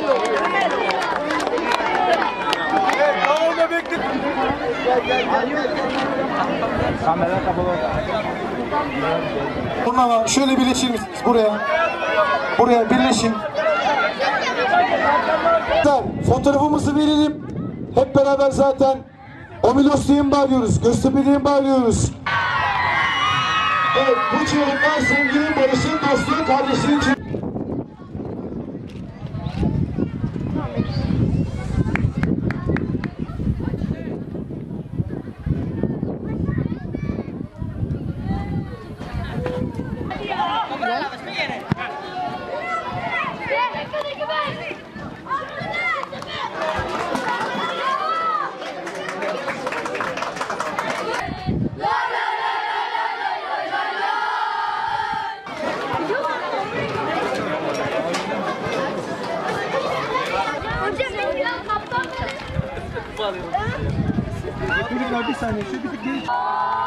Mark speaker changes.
Speaker 1: Kamera kapalı.
Speaker 2: Bunlarla şöyle birleşir misiniz buraya? Buraya birleşin. Fotoğrafımızı verelim. Hep beraber zaten Omilos diye mi bağırıyoruz? Göztepe diye mi bağırıyoruz? Evet, bu çığlıklar sevginin, barışın, dostluğun, kardeşliğin için.
Speaker 1: Bir saniye, şu bir tık geri.